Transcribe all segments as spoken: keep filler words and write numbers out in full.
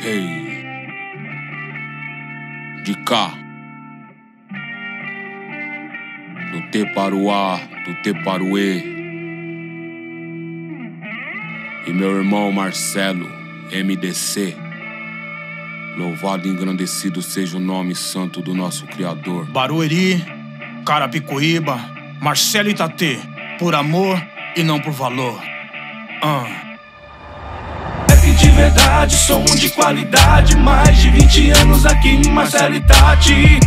Hey, de cá, do T para o A, do T para o E. E meu irmão Marcelo, M D C. Louvado e engrandecido seja o nome santo do nosso Criador. Barueri, Carapicuíba, Marcelo Itatê, por amor e não por valor. uh. Rap de verdade, som de qualidade. Mais de vinte anos aqui em Marcelo Itatê.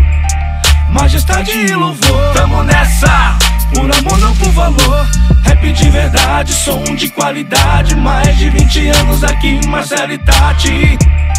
Majestade e louvor, tamo nessa, por amor não por valor. Rap de verdade, som de qualidade. Mais de vinte anos aqui em Marcelo Itatê.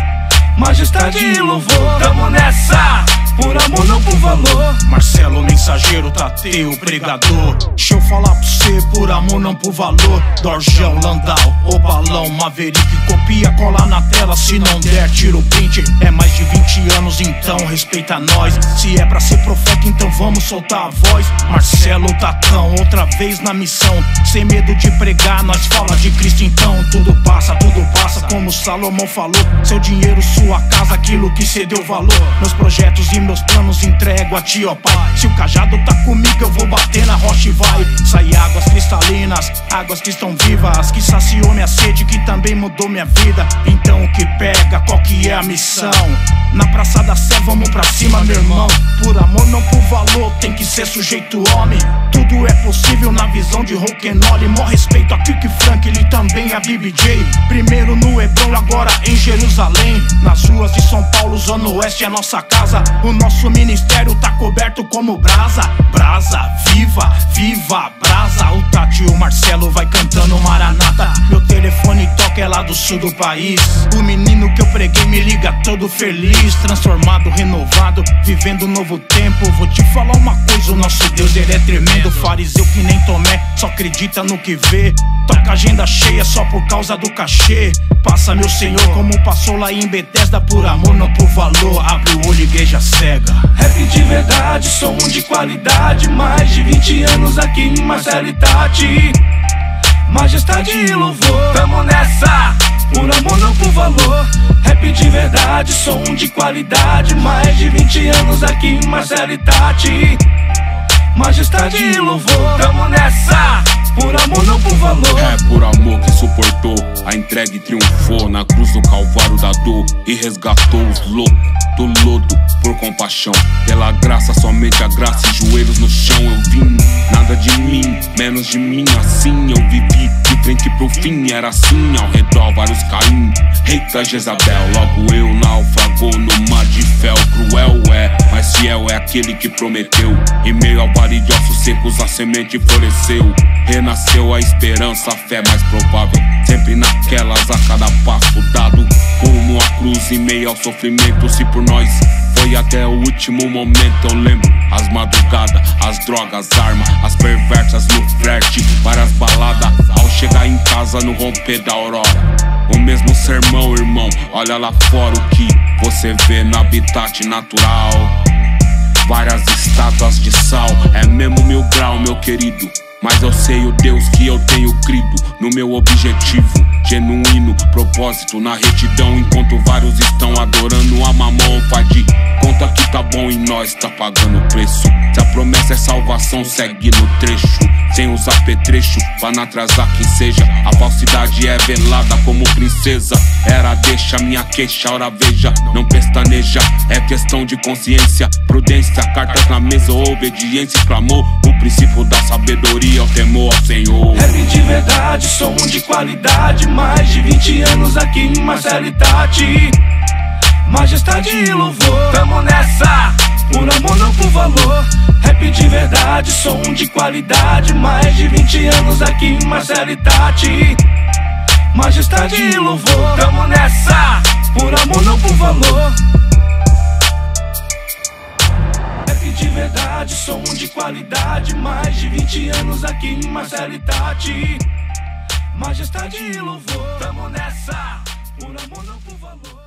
Majestade e louvor, tamo nessa, por amor não por valor. Marcelo, mensageiro, Tatê, o pregador. Deixa eu falar pra você, por amor não por valor. Dorjão, Landau, o balão, Maverick. Copia, cola na tela, se não der, tira o print. É mais de vinte anos, então respeita nós. Se é pra ser profeta, então vamos soltar a voz. Marcelo, Tatão, outra vez na missão. Sem medo de pregar, nós fala de Cristo então. Tudo passa, tudo passa, como Salomão falou. Seu dinheiro, sua casa, aquilo que cê deu valor. Meus projetos e meus planos entrego a ti, ó pai. Se o cajado tá comigo, eu vou bater na rocha e vai sair águas cristalinas, águas que estão vivas, que saciou minha sede, que também mudou minha vida. Então o que pega, qual que é a missão? Na Praça da Sé, vamos pra cima, meu irmão. Por amor, não por valor, tem que ser sujeito homem. Tudo é possível na visão de Rock'n'Roll. Mó respeito a Kirk Franklin, também a B B J. Primeiro no Hebron, agora em Jerusalém. Nas ruas de São Paulo, Zona Oeste é nossa casa. O nosso ministério tá coberto como brasa. Brasa, viva, viva, brasa. O Tati e o Marcelo vai cantando Maranata. Meu telefone toca, é lá do sul do país. O menino que eu preguei me liga todo feliz. Transformado, renovado, vivendo um novo tempo. Vou te falar uma coisa, o nosso Deus, ele é tremendo. Fariseu que nem Tomé, só acredita no que vê. Toca agenda cheia só por causa do cachê. Passa, meu Senhor, como passou lá em Bethesda. Por amor, não por valor, abre o olho, igreja cega. Rap de verdade, som de qualidade. Mais de vinte anos aqui em Marcelo Itatê. Majestade e louvor, tamo nessa, por amor não por valor. Rap de verdade, som de qualidade. Mais de vinte anos aqui em Marcelo Itatê. Majestade e louvor, tamo nessa, por amor não por valor. É por amor que suportou a entrega e triunfou na cruz do Calvário da dor e resgatou os loucos do lodo por compaixão. Pela graça, somente a graça e joelhos no chão. Eu vim, nada de mim, menos de mim. Assim eu vivi, de frente pro fim. Era assim, ao redor vários Caim. Eita Jezabel, logo eu naufragou no mar de fel. Cruel é, mas fiel é aquele que prometeu. Em meio ao vale de ossos secos a semente floresceu. Renasceu a esperança, a fé mais provável. Sempre naquelas, a cada passo dado. Como a cruz em meio ao sofrimento. Se por nós foi até o último momento, eu lembro as madrugadas, as drogas, armas, as perversas no flerte, várias baladas. Ao chegar em casa no romper da aurora, o mesmo sermão, irmão. Olha lá fora o que você vê no habitat natural. Várias estátuas de sal, é mesmo mil grau, meu querido. Mas eu sei o Deus que eu tenho crido no meu objetivo genuíno, propósito na retidão. Enquanto vários estão adorando a mamão, faz de conta que tá bom e nós tá pagando o preço. Se a promessa é salvação, segue no trecho, sem usar petrecho pra não atrasar quem seja. A falsidade é velada como princesa. Era deixa, minha queixa, ora veja, não pestaneja. É questão de consciência, prudência, cartas na mesa, obediência, clamor. O princípio da sabedoria, o temor ao Senhor. Rap de verdade, som de qualidade. Mais de vinte anos aqui em Marcelo Itatê. Majestade e louvor, tamo nessa, por amor não por valor. Rap de verdade, som de qualidade. Mais de vinte anos aqui em Marcelo Itatê. Majestade e louvor, tamo nessa, por amor não por valor. Rap de verdade, som de qualidade. Mais de vinte anos aqui em Marcelo Itatê. Majestade e louvor, tamo nessa, por amor não por valor.